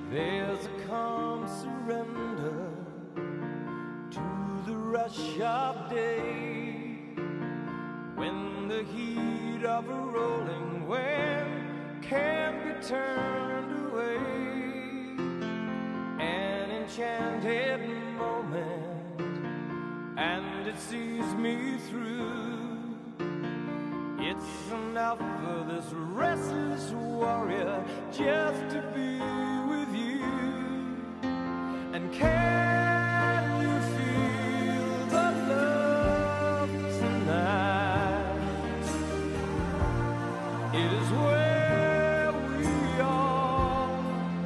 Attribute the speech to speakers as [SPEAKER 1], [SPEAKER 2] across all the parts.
[SPEAKER 1] There's a calm surrender to the rush of day, when the heat of a rolling wave can't be turned away. An enchanted moment, and it sees me through. It's enough for this restless warrior just to be with you. And can you feel the love tonight? It is where we are.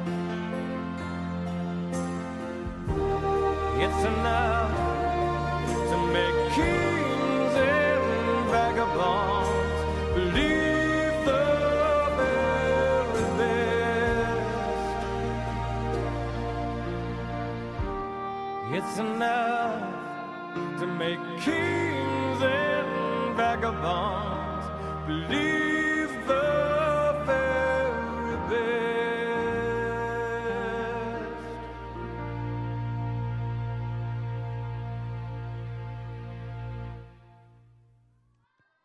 [SPEAKER 1] It's enough to make kings and vagabonds believe the very best. It's enough to make kings and vagabonds believe the